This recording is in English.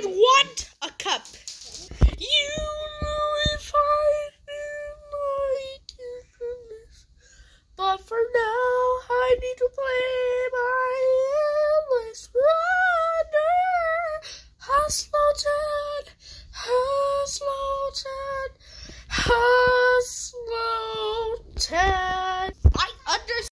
I'd want a cup. You know if I didn't like you for this. But for now, I need to play my endless runner. Slow